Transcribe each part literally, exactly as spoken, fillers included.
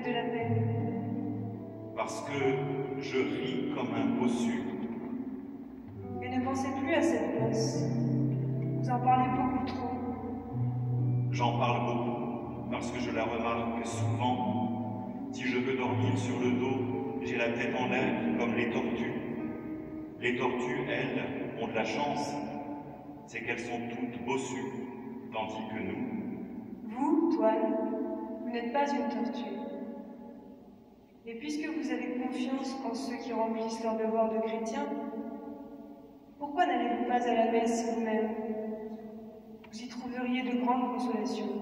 faites de la peine? Parce que je ris comme un bossu. Et ne pensez plus à cette bosse. Vous en parlez beaucoup trop. J'en parle beaucoup, parce que je la remarque souvent. Si je veux dormir sur le dos, j'ai la tête en l'air comme les tortues. Les tortues, elles, ont de la chance, c'est qu'elles sont toutes bossues, tandis que nous... Vous, Toile, vous n'êtes pas une tortue. Et puisque vous avez confiance en ceux qui remplissent leur devoir de chrétien, pourquoi n'allez-vous pas à la messe vous-même? Vous y trouveriez de grandes consolations.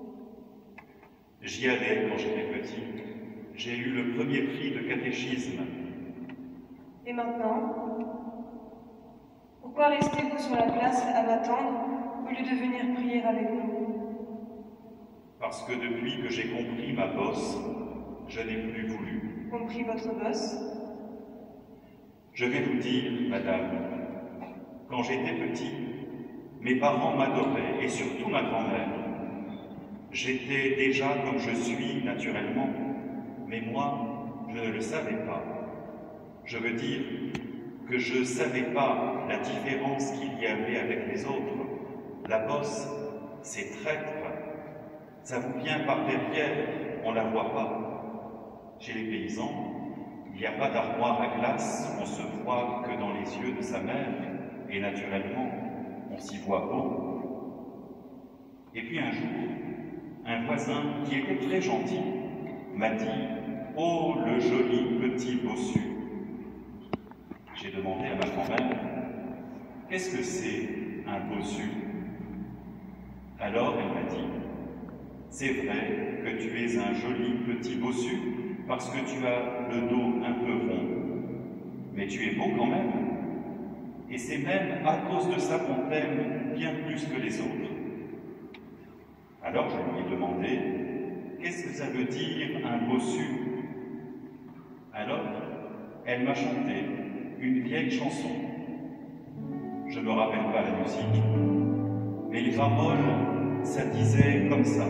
J'y allais quand j'étais petit. J'ai eu le premier prix de catéchisme. Et maintenant, pourquoi restez-vous sur la place à m'attendre au lieu de venir prier avec nous? Parce que depuis que j'ai compris ma bosse, je n'ai plus voulu. Compris votre bosse? Je vais vous dire, madame, quand j'étais petit, mes parents m'adoraient, et surtout ma grand-mère. J'étais déjà comme je suis naturellement, mais moi, je ne le savais pas. Je veux dire que je ne savais pas la différence qu'il y avait avec les autres. La bosse, c'est traître. Ça vous vient par derrière, on ne la voit pas. Chez les paysans, il n'y a pas d'armoire à glace, on se voit que dans les yeux de sa mère, et naturellement, on s'y voit beau. Et puis un jour, un voisin qui était très gentil m'a dit « Oh, le joli petit bossu !» J'ai demandé à ma grand-mère « Qu'est-ce que c'est un bossu ?» Alors elle m'a dit « C'est vrai que tu es un joli petit bossu parce que tu as le dos un peu rond, mais tu es beau quand même. Et c'est même à cause de ça qu'on t'aime bien plus que les autres. » Alors je lui ai demandé « Qu'est-ce que ça veut dire un bossu ?» Alors elle m'a chanté une vieille chanson. Je ne me rappelle pas la musique, mais les paroles, ça disait comme ça.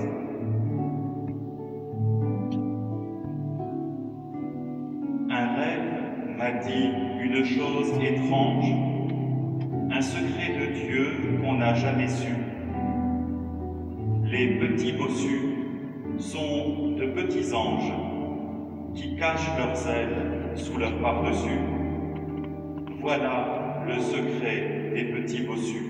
Un rêve m'a dit une chose étrange, un secret de Dieu qu'on n'a jamais su. Les petits bossus sont de petits anges qui cachent leurs ailes sous leur pardessus. Voilà le secret des petits bossus.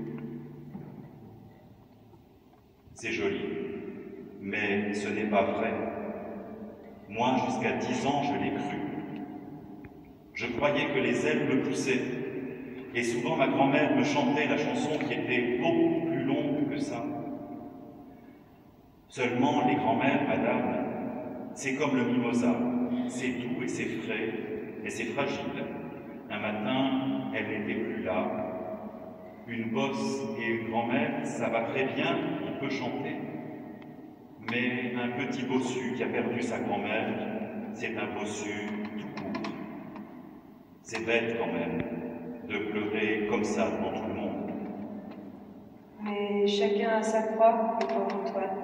C'est joli, mais ce n'est pas vrai. Moi, jusqu'à dix ans, je l'ai cru. Je croyais que les ailes me poussaient, et souvent ma grand-mère me chantait la chanson qui était beaucoup plus longue que ça. Seulement, les grands-mères, madame, c'est comme le mimosa, c'est doux et c'est frais, et c'est fragile. Un matin, elle n'était plus là. Une bosse et une grand-mère, ça va très bien, on peut chanter. Mais un petit bossu qui a perdu sa grand-mère, c'est un bossu tout court. C'est bête quand même, de pleurer comme ça devant tout le monde. Mais chacun a sa croix, le pauvre Antoine.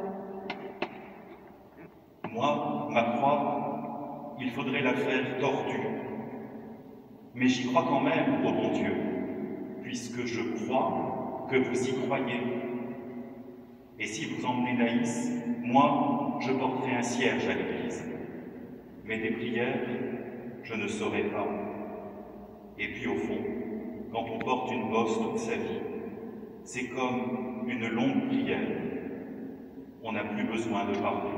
Moi, ma croix, il faudrait la faire tordue. Mais j'y crois quand même, ô bon Dieu, puisque je crois que vous y croyez. Et si vous emmenez Naïs, moi, je porterai un cierge à l'église. Mais des prières, je ne saurais pas. Et puis au fond, quand on porte une bosse toute sa vie, c'est comme une longue prière. On n'a plus besoin de parler.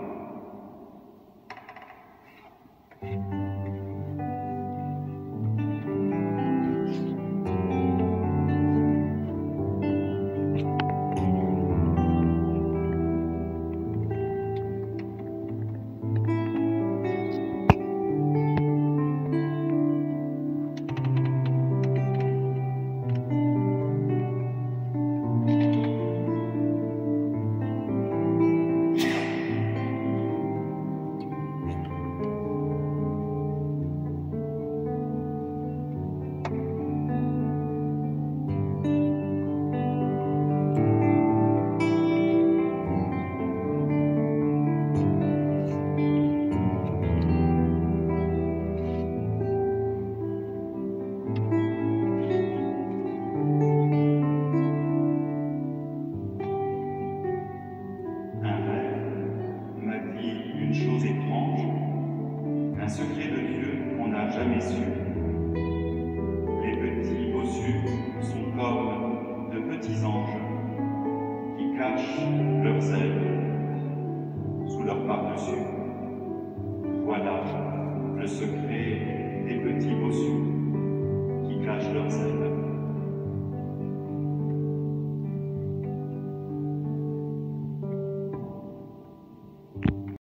cieux. Les petits bossus sont comme de petits anges qui cachent leurs ailes sous leur par-dessus. Voilà le secret.